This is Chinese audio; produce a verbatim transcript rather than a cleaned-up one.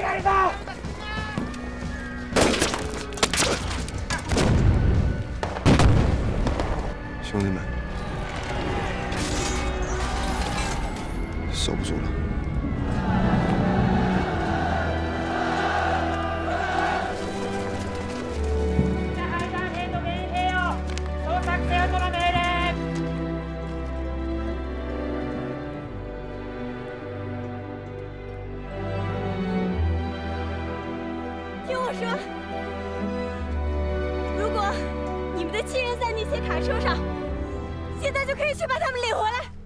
哪里走！ 兄弟们，守不住了。 听我说，如果你们的亲人在那些卡车上，现在就可以去把他们领回来。